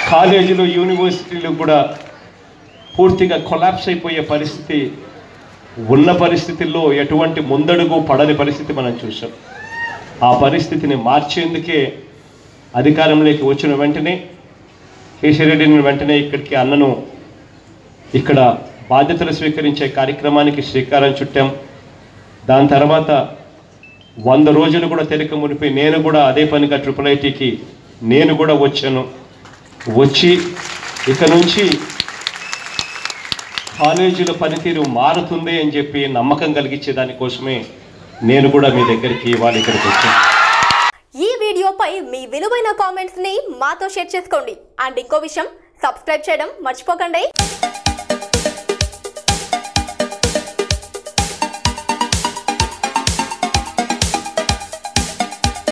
కాలేజీలు యూనివర్సిటీలు కూడా పూర్తిగా కొలాప్స్ అయిపోయే పరిస్థితి ఉన్న పరిస్థితుల్లో ఎటువంటి ముందడుగు పడని పరిస్థితి మనం చూసాం. ఆ పరిస్థితిని మార్చేందుకే అధికారంలోకి వచ్చిన వెంటనే కేశిరెడ్డిని వెంటనే ఇక్కడికి అన్నను ఇక్కడ బాధ్యతలు స్వీకరించే కార్యక్రమానికి శ్రీకారం చుట్టాం. దాని తర్వాత 100 రోజులు కూడా తెరక మునిపి నేను కూడా అదే పనిగా IIITకి నేను కూడా వచ్చాను. వచ్చి ఇక నుంచి కాలేజీల పనితీరు మారుతుంది అని చెప్పి నమ్మకం కలిగించే దానికోసమే నేను కూడా మీ దగ్గరికి ఇవాళ ఇక్కడికి వచ్చాను. ఈ వీడియోపై మీ విలువైన కామెంట్స్ ని మాతో షేర్ చేసుకోండి. అండ్ ఇంకో విషయం, సబ్స్క్రైబ్ చేయడం మర్చిపోకండి.